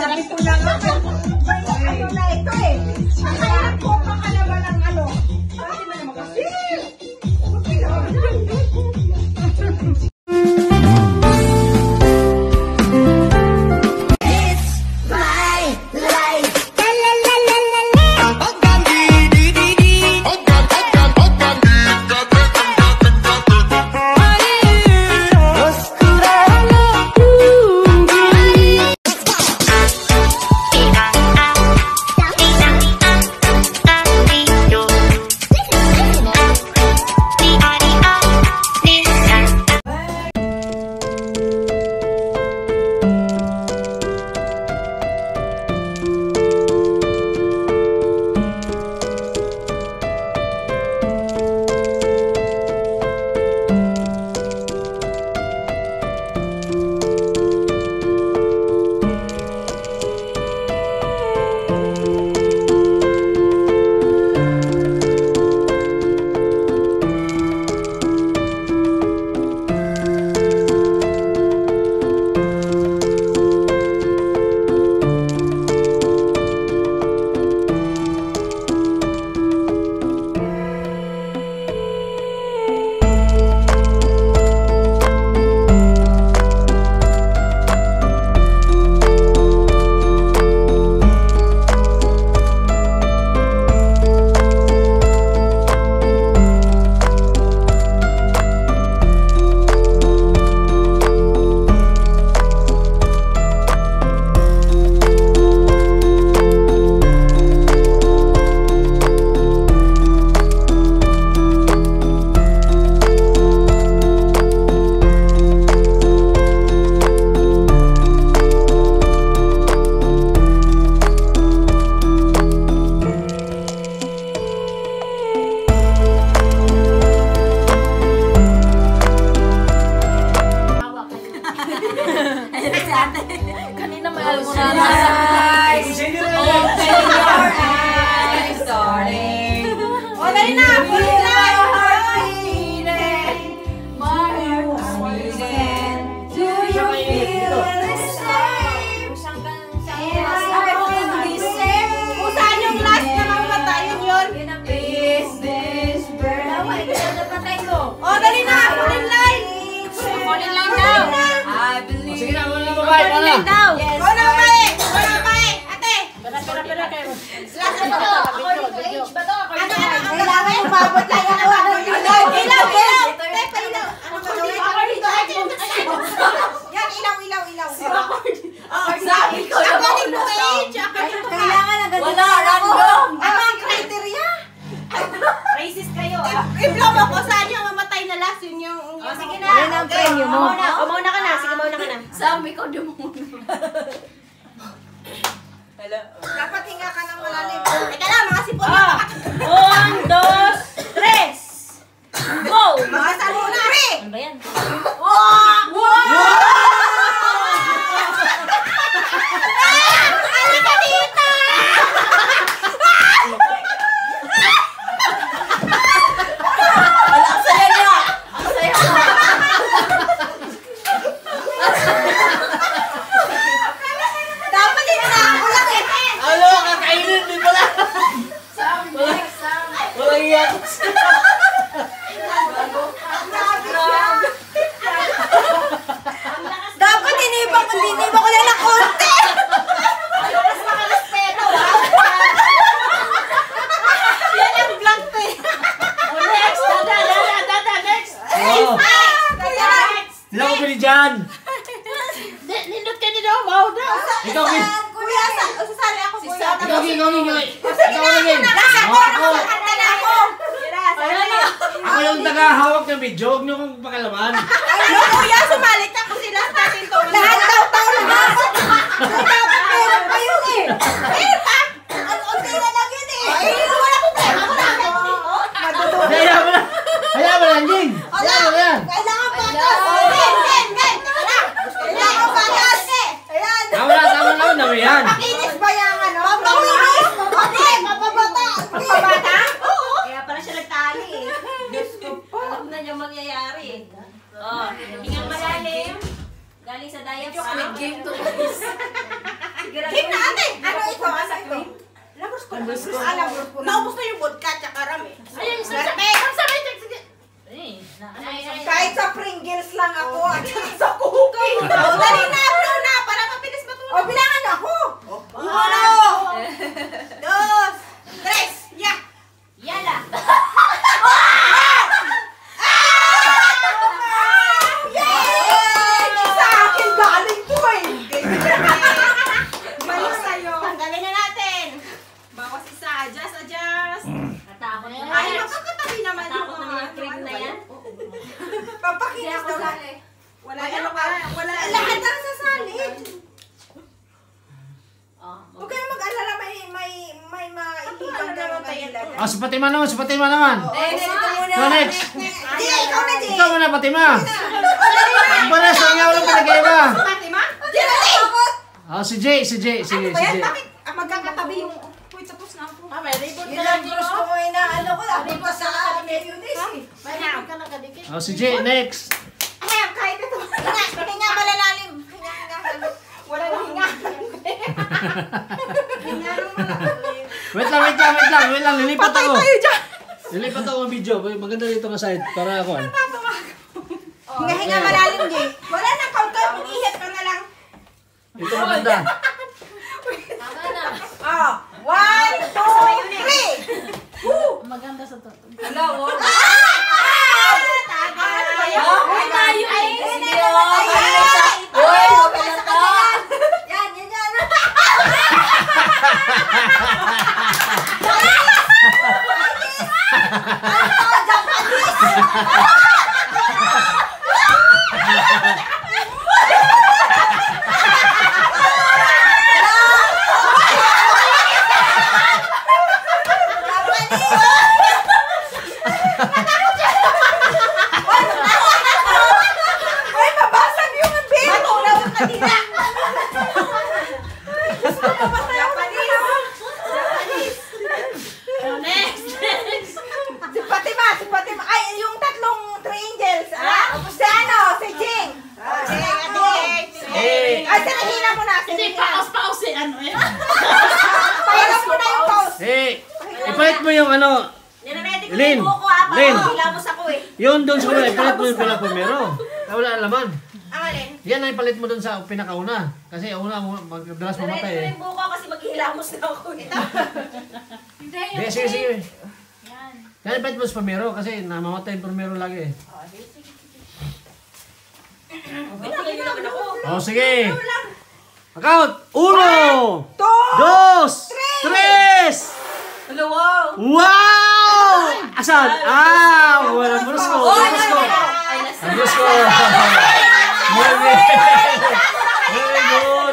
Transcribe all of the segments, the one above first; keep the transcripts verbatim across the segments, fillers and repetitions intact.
sabi ko na nga. May ano na ito eh. Kaya po pa ka naman ang ano. Sabi na naman kasi. Okay naman. Kanina may almusal. Nice! Nice! Sorry! O, dali na! Full life! My heart's beating. Do you feel the same? Yes, I feel the same. Kung saan yung last na mamatay, yun yun. Is this burn? O, dali na! Full life! Full line daw. I believe. Sige na, wala na babae, wala. Daw. Yes. Wala na babae! Wala na babae! Ate! Pera, pera, pera kayo. Last na to! According to age ba to? Ano, ano, kailangan yung babot lang ako. Ano, ilaw, ilaw, ilaw! Te, pailaw! Ano ba gawin? According to age. Yan, ilaw, ilaw, ilaw. Sabi ko na According to age. According to kailangan ang ganito. Wala, random. Ano ang criteria? Racist kayo. I-vlog ako saan yung mamatay na last. Yun yung... Sige na. Yan ang premyo mo. O, mauna ka na. Sige, mauna ka na. Sabi ko, dumuna. Hello. Dapat hinga ka ng malalim. Teka lang, mga sipon. Ah! One, dos, tres! Go! Mga salo na, re! Ano ba yan? Wow! Wow! Halika dito! Wala, ang saya niya! Ang saya ko! Dapat din na ako lang eh. Alo, kakainin din pala. Sam, next, Sam. Walang iyak. Dapat inibang ko, inibang ko lang ng konti. Mas makarespeto, ha? Yan ang vlog to eh. O, next! Dada, dada, dada, next! Oo. Next! Hindi ako pili dyan. Nindot ka nito, wow daw! Ikaw, Gin. Kuya, sa- sasali ako Si kuya. Sam. Ikaw, Gin. Ikaw, Gin. Ikaw, Sige na, Gin. nasa ako, Ako, ako. nakakanta na ako. Ayan na! Ako yung taga-hawak ng video. Huwag niyo kong pakalaman. Ay, kuya, sumali ka kasi lahat natin to. Lahat daw to, lahat. Dapat meron pa yun eh. Meron pa? Ang unti na lang yun eh. Ay, wala ko pera. Wala ko. Hayaan mo na. Hayaan mo na, Gin. Hayaan mo na yan. Kailangan patas. Gen, gen, gen. Tara. Kailangan patas. Ayan. Tama na, tama na. Tama na yan. Pakinis ba yung ano? Papawinis. Hindi, papabata. Papabata? Oo. Kaya pala siya nagtali eh. Diyos ko po. Alam na niya mangyayari eh. Oh, hingang malalim. Galing sa diet. Squid Game to guys. Game na ate! Ano ito? Ano ito? Labros ko. Labros ko. Ah, labros ko. Naubos na yung vodka tsaka rami. Ayun, sabay. Sabay. Eh, kahit sa Pringles lang ako at sa cookie. O, dali na, bro na, para mabilis matulog. O, bilangan ako. Uno, dos, tres, ya. Yala. Yay! Sa akin galing to eh. Balik sa'yo. Tanggalin na natin. Bawas isa, adjust, adjust. Natakot na. Ay, makakatabi naman yung Natakot na yung cream na yan. pampakinis daw. Wala na ka. Wala. Lahat ang sasalid. Huwag kayo mag-alala, may may may maihigang kayo kanila. Ah, si Fatima naman, si Fatima naman. Eh, ito muna. So next. Di, ikaw na, Di. Ikaw muna, Fatima. Ang pares, ang nga walang pinag-iba. Fatima? Di, Di. Ah, si Jay, si Jay, sige, Ano si ba yan? Jay. Bakit magkakatabi yung... Uy, tapos na ako. Ah, may ripod ka Yun lang ang gusto ko eh na ano ko. Ako pa sa mayonnaise eh. May ripod ka nakadikit. Ah, si Jay, next. Ahem, kahit ito. Hinga, hinga malalalim. Hinga, hinga. Wala na hinga. Hinga nung malalalim. Wait lang, wait lang, wait lang, wait lang, lilipat Patay ako. tayo dyan. Lilipat ako ng video. Maganda dito nga side para ako. ano. Hinga, hinga malalim, Jay. Wala na, kaunti. Mag-ihit ka na lang. Ito maganda. Tama na. Oh, one, two, three. Woo! Maganda sa to. Hello, oh. Ah! Ano ba yan? Ay, tayo ay. Hindi Hindi, naman oh, tayo. may sa- Uy, Uy, okay okay na na to. to. Yan, yan, yan. Ay, mabasag yung bib. Matulaw ang kanina. Japanese. Japanese. Next. Next. Si Fatima, si Fatima. Ay, yung tatlong three angels. Ah, si ano, si Jing. Oh, Jing, Jing. Hey. Ay, sinihina mo na. Hindi, Sinihina. paus-paus eh. Ano eh? Pahiram mo na yung pause. Hey, ipalit mo yung ano, Nireready ko Lin. yung buko ah. Lin. Para hilamos ako eh. yun doon sa una, ipalit mo yung pinaka-primero. Ah, wala ang laman. Ang alin? Yan ay palit mo doon sa pinakauna. Kasi ang una, magdalas Nireready mamatay ko eh. yung buko kasi maghihilamos na ako. Ito. Hindi, Sige, sige, sige. Yan. Yan ipalit mo sa primero kasi namamatay yung primero lagi eh. Pinakilin naman ako. Oh, sige. Account. Uno, Two. dos, tres. Hello, wow. Wow! Asan? Ah! Walang brusko. Brusko. Ay, nasa. Ang brusko. Very Very good.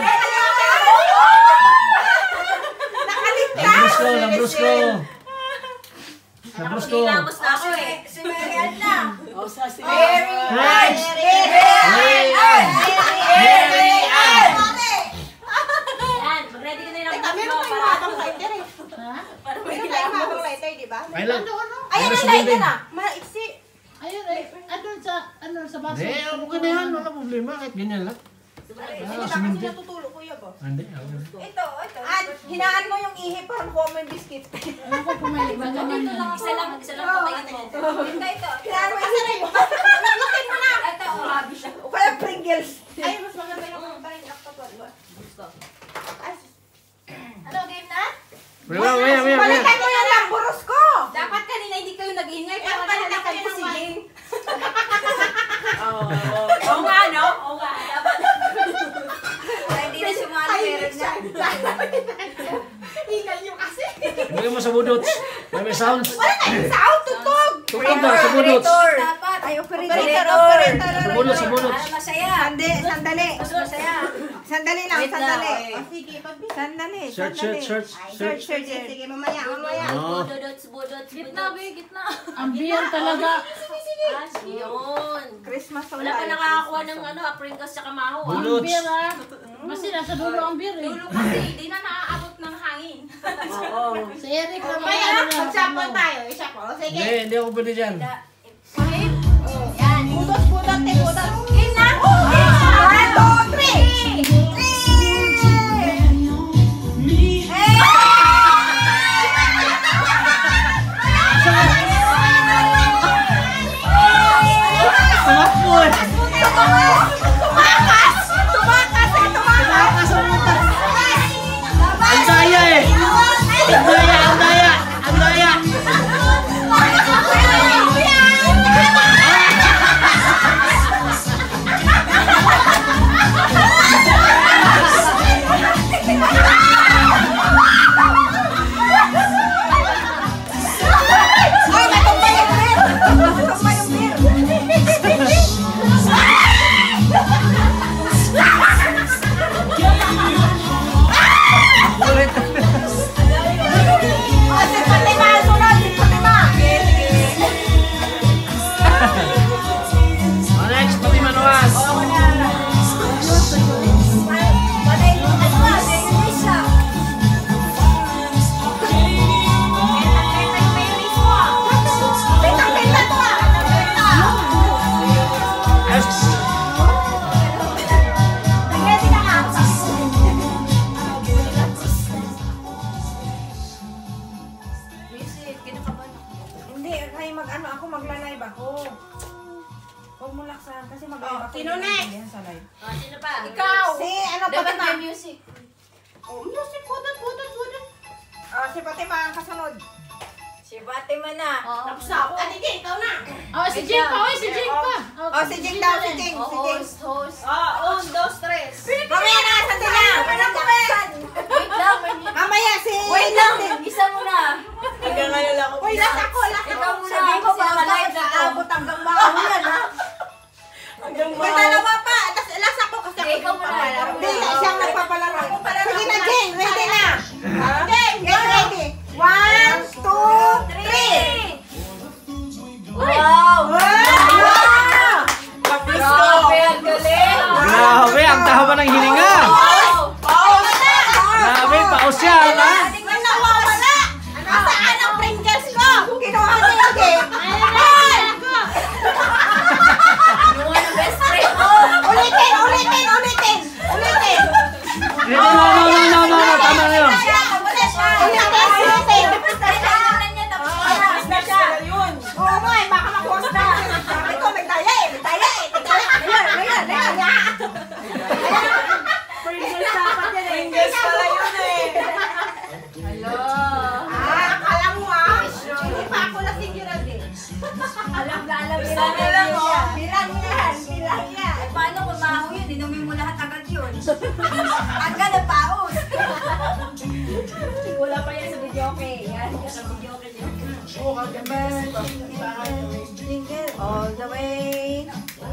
Nakaligtas. Ang brusko, ang brusko. Ang brusko. Hilamos na ako eh. Si Marian na. Oh, sa si Very Next. Very Ann. Very Ann. Yan, mag-ready ka na yung Teka, meron tayong matang lighter eh. Ha? Meron tayong matang lighter, di ba? Ay lang. Ayan Ano ang si lighter Bibing? na. Maiksi. Ayun eh. Ano sa, ano sa baso? Hindi, okay na yan. Wala problema. Kahit ganyan lang. Hindi Ah, na suminti. kasi natutulog, kuya ba? Hindi, okay. Ito, ito. At hinaan mo yung ihi para makuha mo yung biscuit. Ano ko pumalig ba naman? Isa lang, isa lang patayin mo. Ito, ito. Hinaan mo yung ihi. Lukin mo na. Ito, o kaya Pringles. Ay, mas maganda yung tayo ng octopus. Ano, game na? Wala, wala, wala. Balikan mo yung lamburos ko. Dapat kanina hindi kayo nag-ingay para balikan ko si Jane. Oo nga, no? Oo nga. Dapat. Hindi na sumali pero niya. Hingal nyo kasi. Lagay mo sa budots. May may sounds. Wala tayong sound, tutog. Tutog daw sa budots. Dapat. Ay, operator. Operator. Sa budots, sa budots. Masaya. Sandali, sandali. Masaya. Sandali lang, sandali. Sige, pag Sandali, Search, sandali. search, search, Search, search. search. Sige, mamaya, mamaya. Oh. Gitna, be, gitna. Ang biyan talaga. Yun. Christmas Wala pa nakakakuha ng ano, apringkas sa kamaho. Ang Bulots. beer ah. Kasi nasa dulo ang beer eh. Dulo kasi, di na naaabot ng hangin. Si Eric naman. Mamaya, ano na, mag-sample ano. tayo. Isa-sample. Sige. Hindi, hindi ako pwede dyan. Yan. Butot, butot, te, butot. Game na. Game na. One, two, Three! Tumakbo eh. Tumakas! Tumakas eh! Tumakas! Ang daya eh. Ang daya, ang daya. Ang daya. Ay, natumba yung beer! Natumba yung beer! Ulit. Oh, si Fatima! Sunod! Si Fatima! Oh, next, pati manuas. Patay mo ka na! May isa! Bentang-benta to ah! Yes. Nag-ready na nga! Music, kinakabahan ako. Hindi, kayo mag-ano ako, magla-live ako. Huwag mo laksan kasi mag-live ako. Sino next? Yan sa live. Ah, sino pa? Ikaw! Si ano, Dapat Fatima? may music. Oh, music, pudot, pudot, pudot. Ah, si Fatima ang kasunod. Si Fatima na. Oo. Tapos na ako. Ate Jing, ikaw na. Oh, si Jing pa. Oh, si Jing pa. Oh, si Jing daw, si Jing, Oh, si Jing. host, host. Oh, un, dos, tres. Mamaya na, sandali lang. Wait lang, may music. Mamaya si... Wait lang, isa muna. Hanggang ngayon lang ako. Uy, last ako, last Ikaw ako. muna, Sabihin ko, kasi baka naka-live na to. naabot hanggang baon yan, ha? Hanggang baon. May dalawa pa. Tapos last ako kasi Sige, ikaw muna. Hindi, siyang nagpapalaro. Sige na, Jing. Ready na. Jing, get ready. One, two, three. Wow! Wow! Grabe, ang galing! Grabe, ang taba ng hininga. Wow! Grabe, paus yan, ha? May nawawala! Nasaan ang Pringles ko? Kinuha niya yung cake. Ay! Kinuha ng best friend mo! Ulitin, ulitin, ulitin! Ulitin! No, no, no, no, no, no, no, tama na yun. Ulit, ulitin, ulitin! Kailangan niya tapos na siya. Oo nga eh, baka makuha na. Sabi ko, may daya eh, may daya eh. Ayan, ayan, ayan. Pringles dapat yan eh. Pringles pala yun eh. Hello! Ah, akala mo ah. Hindi pa ako lasing yun eh. Alam na alam nila. Bilang mo. Bilang yan, bilang yan. Eh, paano kung maho yun? Inumin mo lahat agad yun. Agad ang paus. Wala pa yan sa video okay. Yan, sa video okay niya. All the way.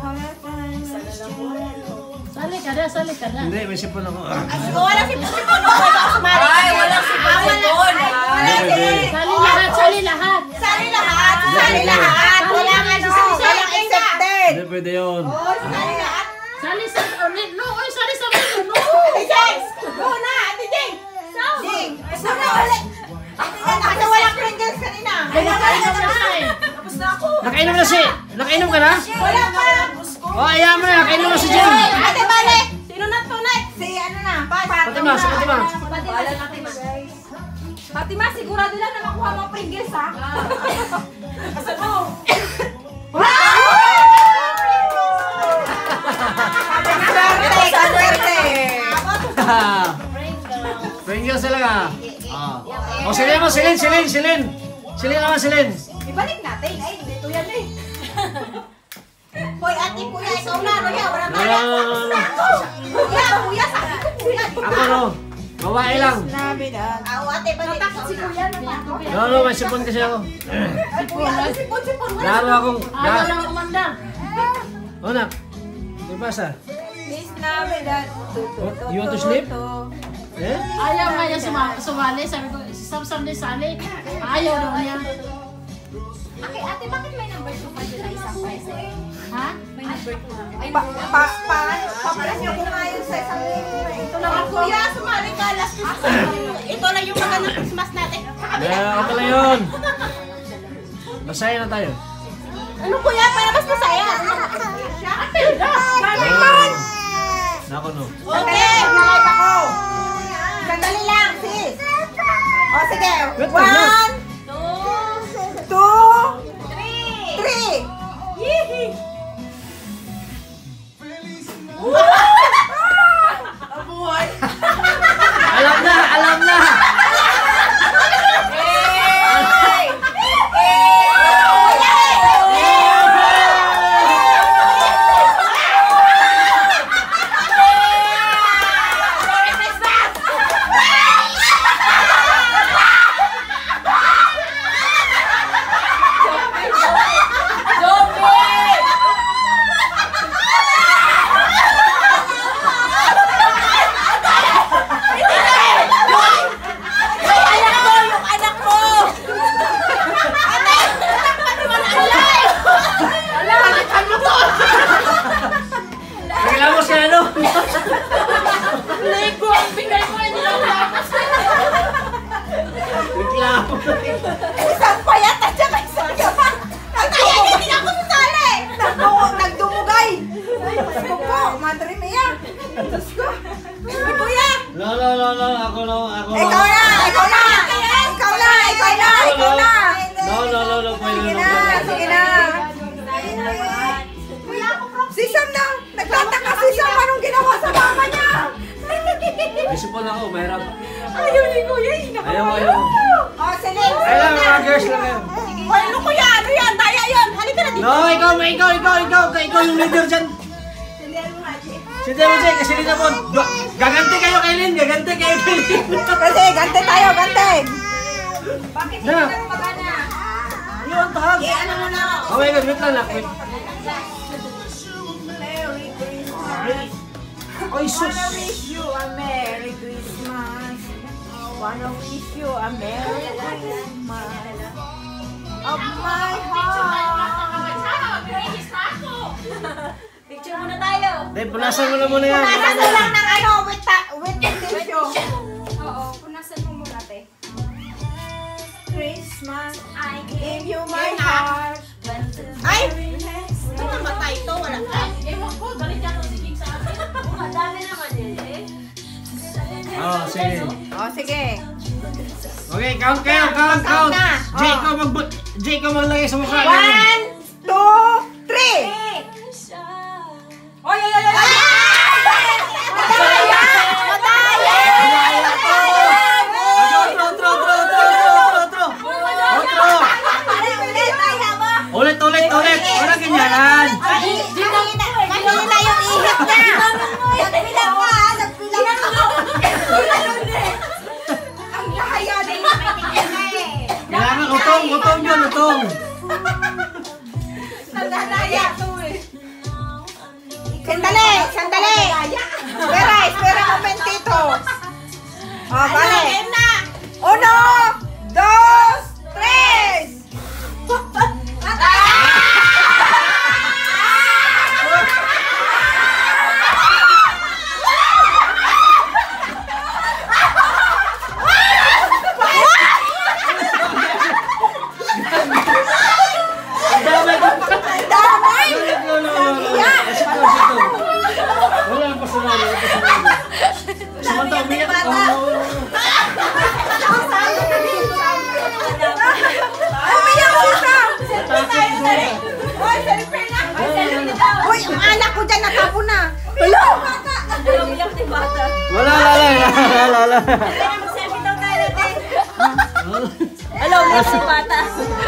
Sali ka na, sali ka na. Hindi, may sipon ako. Wala si Pusi Puno. Wala si Mari. Ay, walang sipon-sipon. Wala si... Sali lahat, sali lahat. Sali lahat. Sali lahat. Wala nga ano. Walang accepted. Hindi, pwede yun. Oh, sali lahat. Sali sa, oh, ni- no, oy, sali sa mga, no. Ate Jeng! Go na! Ate Jeng! Jeng! Gusto na ulit! Kasi walang Pringles kanina. Nakainom na siya eh. Tapos na ako. Nakainom na si... Nakainom ka na? Wala pa. Oh, ayaw mo na, nakainom na si Jen. Ate Bale! Sino na tunay? Si ano na? Fatima, si Fatima. Bahala na kayo. Fatima, sigurado lang na makuha mo Pringles ha? Kasi mo. Birthday! Birthday! Pringles talaga. Ah. Oh, silin mo, silin, silin, silin. Silin naman, silin. Ibalik natin. Ay, dito yan eh. Hoy, ate, kuya, ikaw na. Kuya, wala No, tayo. no, no, no. Kuya, kuya, sabi ko, kuya. Ako no. Babae lang. Aw, ate, balik. Natakot si kuya, natakot. No, no, may sipon kasi ako. Ay, kuya, ano, sipon, sipon. Laro akong... Ayaw La- ng kumanda. Oh, nak. Di pasa? Miss Navidad. What? You want to sleep? Eh? Ayaw nga niya suma- sumali. Sabi ko, si Samsam din sali. Ayaw daw niya. Okay, ate, bakit may number two pa dyan na isang peso? Ha? May number two na. Ay, Pa, pa, pa, papalas niyo kung ngayon sa isang libo. Ito lang ako. Kuya, sumali ka. Last Christmas. Ito lang yung magandang Christmas natin. Yeah, okay lang yun. Masaya na tayo. Ano kuya? Para mas masaya. Ate, Ah. Ako no. Okay, nalive ako. Sandali lang, sis. O, sige. Wait lang, no? One, two, three. Yee! Abuhay. Alam na, alam na. Reklamo si ano? Lego ang bigay mo, hindi lang tapos. Reklamo. Isang payat at saka isang yaman. Nagdumugay! Hindi ako sasali! Nagdu- Nagdumugay! Ay, Diyos ko po, Madre Mia! Diyos ko! Ay, kuya! No, no, no, no. Ako no, ako no. Ikaw na! Ikaw na! Ikaw na! Ikaw na! Ikaw na! No, no, no, no. Pwede Sige na. na! Sige na! Si Sam na! Nagtataka si Sam! Anong ginawa sa mama niya? Isipon ako, mahirap. Ayaw ni kuya! Ayaw, ayaw. Oh, Celine! Ay lang, mga girls lang yan. Hoy, ano kuya? Ano yan? Daya yan! Halika na dito! No, ikaw, ikaw, ikaw, ikaw. Ikaw yung leader dyan. Si Demo Jay, kasi Lina po. Gaganti kayo kay Lynn, gaganti kayo kay Lynn. Kasi, gante tayo, gante! Bakit hindi Na. ka magana? Yun, tahag. Eh, ano mo na? Oh my God, wait lang lang. Wait. Merry Christmas! Ay, sus. Wanna wish you a Merry Christmas. Wanna wish you a Merry Christmas. Of my heart. Picture muna tayo. Dahil punasan mo na muna yan. Punasan mo lang ng ano, with, ta- with tissue. Oo, punasan mo muna, te. Christmas, I give you my heart. Ay! Ito namatay ito, wala ka. Ewan ko, galit yan ang sigig sa akin. Madami naman yun, eh. Oh, sige. Oh, sige. Okay, count kayo, count, count. na. Jay, Oh. ikaw mag Jay, ikaw maglagay sa mukha. One, two, three. Oy, oy, oy, oy! Madaya! Madaya! Otro, otro, otro, otro, otro, otro. Otro. Ulit, ulit, ulit. Wala ganyan. Mahina yung ihip niya. Nagbilang ka, ha? Nagbilang ka. Ang lahaya din. Kailangan utong, utong yun, utong. Naglalaya to eh. Sandali, sandali. Espera, espera un momentito. Oh, vale. Uno, dos, tres. Ang dami ko. Damay! No, no, no, no. Asito, asito. Wala ang pasunod, wala ang pasunod. Samantha, umiyak. Oh. Umiyak siya! Atake ko na. Hoy, selfie na! Hoy, ang anak ko dyan natapo na! Hello! Umiyak ni bata. Wala, wala, wala, wala, wala. Mag-selfie daw tayo, te. Hello, umiyak ni bata.